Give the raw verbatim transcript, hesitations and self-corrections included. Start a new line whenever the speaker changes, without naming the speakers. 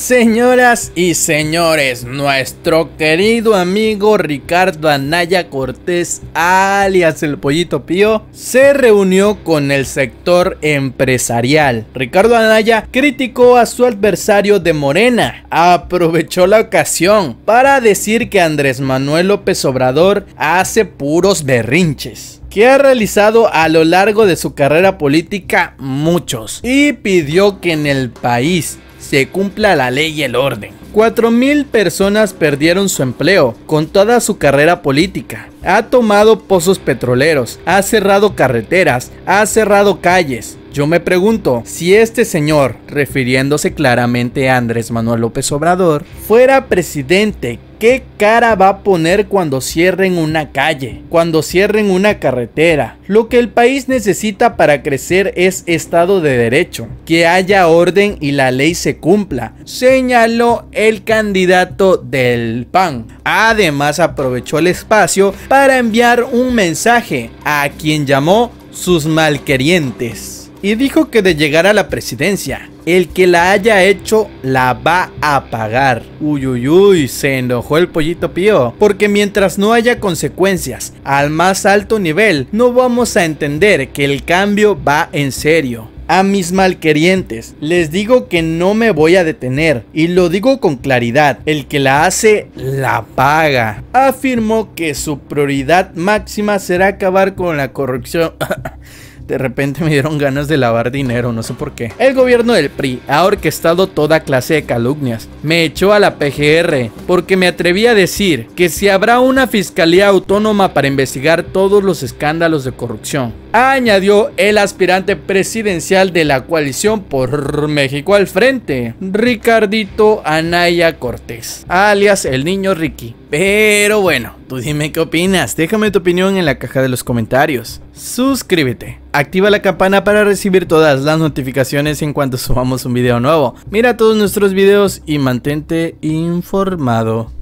Señoras y señores, nuestro querido amigo Ricardo Anaya Cortés, alias el Pollito Pío, se reunió con el sector empresarial. Ricardo Anaya criticó a su adversario de Morena, aprovechó la ocasión para decir que Andrés Manuel López Obrador hace puros berrinches, que ha realizado a lo largo de su carrera política muchos, y pidió que en el país se cumpla la ley y el orden. Cuatro mil personas perdieron su empleo con toda su carrera política. Ha tomado pozos petroleros, ha cerrado carreteras, ha cerrado calles. Yo me pregunto, si este señor, refiriéndose claramente a Andrés Manuel López Obrador, fuera presidente, ¿qué cara va a poner cuando cierren una calle, cuando cierren una carretera? Lo que el país necesita para crecer es Estado de Derecho, que haya orden y la ley se cumpla, señaló el candidato del P A N. Además, aprovechó el espacio para enviar un mensaje a quien llamó sus malquerientes, y dijo que de llegar a la presidencia, el que la haya hecho la va a pagar. Uy, uy, uy, se enojó el Pollito Pío, porque mientras no haya consecuencias al más alto nivel, no vamos a entender que el cambio va en serio. A mis malquerientes, les digo que no me voy a detener, y lo digo con claridad, el que la hace, la paga. Afirmó que su prioridad máxima será acabar con la corrupción. De repente me dieron ganas de lavar dinero, no sé por qué. El gobierno del P R I ha orquestado toda clase de calumnias. Me echó a la P G R porque me atreví a decir que si habrá una fiscalía autónoma para investigar todos los escándalos de corrupción, añadió el aspirante presidencial de la coalición por México al frente, Ricardito Anaya Cortés, alias el niño Ricky. Pero bueno, tú dime qué opinas, déjame tu opinión en la caja de los comentarios. Suscríbete, activa la campana para recibir todas las notificaciones en cuanto subamos un video nuevo. Mira todos nuestros videos y mantente informado.